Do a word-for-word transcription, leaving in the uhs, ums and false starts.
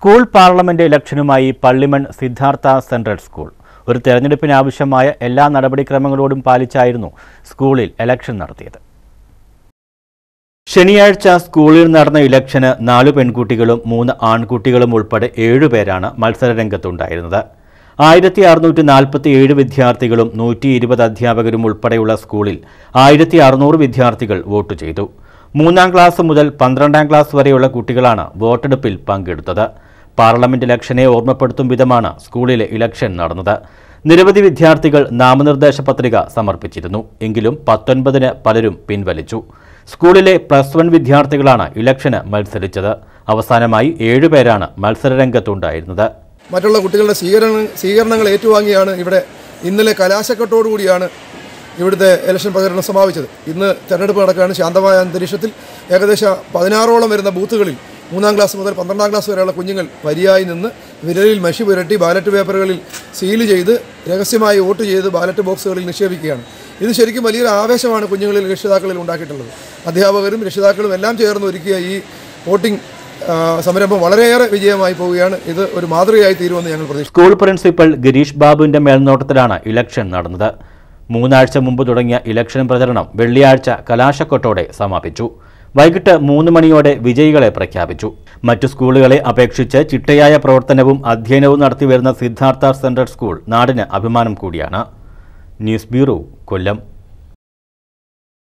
School parliament ഇലക്ഷനുമായി Pallimon Siddhartha central school ഒരു തെരഞ്ഞെടുപ്പിന് ആവശ്യമായ എല്ലാ നടപടിക്രമങ്ങളോടും പാലിച്ചായിരുന്നു സ്കൂളിൽ ഇലക്ഷൻ നടത്തിയത്. ശനിയാഴ്ച സ്കൂളിൽ നടന്ന ഇലക്ഷന് നാലു പെൺകുട്ടികളും മൂന്ന് ആൺകുട്ടികളും ഉൾപ്പെടെ ഏഴുപേരാണ് മത്സരരംഗത്തുണ്ടായിരുന്നത്. ആയിരത്തി അറുന്നൂറ്റി നാൽപ്പത്തി ഏഴ് വിദ്യാർത്ഥികളും നൂറ്റി ഇരുപത് അധ്യാപകരും ഉൾപ്പെടെയുള്ള സ്കൂളിൽ ആയിരത്തി അറുന്നൂറ് വിദ്യാർത്ഥികൾ വോട്ട് ചെയ്തു. മൂന്നാം ക്ലാസ് മുതൽ പന്ത്രണ്ടാം ക്ലാസ് വരെയുള്ള കുട്ടികളാണ് വോട്ടെടുപ്പിൽ പങ്കെടുത്തത്. പാർലമെന്റ് ഇലക്ഷനെ ഓർമ്മപ്പെടുത്തും വിധമാണ് സ്കൂളിലെ ഇലക്ഷൻ നടന്നത്. നിരവധി വിദ്യാർത്ഥികൾ നാമനിർദ്ദേശ പത്രിക സമർപ്പിച്ചിരുന്നു. എങ്കിലും പത്തൊൻപതിന് പലരും പിൻവലിച്ചു. സ്കൂളിലെ പ്ലസ് വൺ വിദ്യാർത്ഥികളാണ് ഇലക്ഷന് മത്സരിച്ചത്. അവസാനമായി ഏഴുപേരാണ് മത്സരരംഗത്തുണ്ടായിരുന്നത്. മറ്റുള്ള കുട്ടികളുടെ സ്വീകരണ സ്വീകരണങ്ങൾ ഏറ്റുവാങ്ങിയാണ് ഇവിടെ ഇന്നലെ കലാശക്കെട്ടോടുകൂടിയാണ് ഇവിടുത്തെ ഇലക്ഷൻ പ്രചരണം സമാപിച്ചത്. ഇന്ന് തെരഞ്ഞെടുപ്പ് നടക്കുകയാണ്. ശാന്തമായ അന്തരീക്ഷത്തിൽ ഏകദേശം പതിനാറോളം വരുന്ന ബൂത്തുകളിൽ മൂന്നാം ക്ലാസ് മുതൽ പന്ത്രണ്ടാം ക്ലാസ് വരെയുള്ള കുഞ്ഞുങ്ങൾ വരിയായി നിന്ന് വിരലിൽ മഷി പുരട്ടി ബാലറ്റ് പേപ്പറുകളിൽ സീൽ ചെയ്ത് രഹസ്യമായി വോട്ട് ചെയ്ത് ബാലറ്റ് ബോക്സുകളിൽ നിക്ഷേപിക്കുകയാണ്. ഇത് ശരിക്കും വലിയൊരു ആവേശമാണ് കുഞ്ഞുങ്ങളിൽ രക്ഷിതാക്കളിൽ ഉണ്ടാക്കിയിട്ടുള്ളത്. അധ്യാപകരും രക്ഷിതാക്കളും എല്ലാം ചേർന്ന് ഒരുക്കിയ ഈ വോട്ടിംഗ് സംരംഭം വളരെയേറെ വിജയമായി പോവുകയാണ്. ഇത് ഒരു മാതൃകയായി തീരുമെന്ന് ഞങ്ങൾ പ്രതീക്ഷിക്കുന്നു. സ്കൂൾ പ്രിൻസിപ്പൽ ഗിരീഷ് ബാബുവിന്റെ മേൽനോട്ടത്തിലാണ് ഇലക്ഷൻ നടന്നത്. മൂന്നാഴ്ച മുമ്പ് തുടങ്ങിയ ഇലക്ഷൻ പ്രചരണം വെള്ളിയാഴ്ച കലാശക്കൊട്ടോടെ സമാപിച്ചു. വൈകിട്ട് മൂന്ന് മണിയോടെ വിജയികളെ പ്രഖ്യാപിച്ചു. മറ്റു സ്കൂളുകളെ അപേക്ഷിച്ച് ചിട്ടയായ പ്രവർത്തനവും അധ്യയനവും നടത്തിവരുന്ന സിദ്ധാർത്ഥ സെൻട്രൽ സ്കൂൾ നാടിന് അഭിമാനം കൂടിയാണ്. ന്യൂസ് ബ്യൂറോ, കൊല്ലം.